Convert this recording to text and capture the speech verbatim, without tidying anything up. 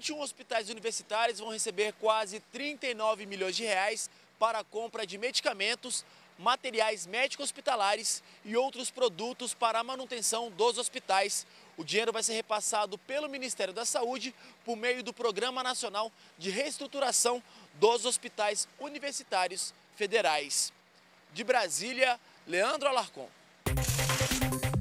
vinte e um hospitais universitários vão receber quase trinta e nove milhões de reais para a compra de medicamentos, materiais médico-hospitalares e outros produtos para a manutenção dos hospitais. O dinheiro vai ser repassado pelo Ministério da Saúde por meio do Programa Nacional de Reestruturação dos Hospitais Universitários Federais. De Brasília, Leandro Alarcon.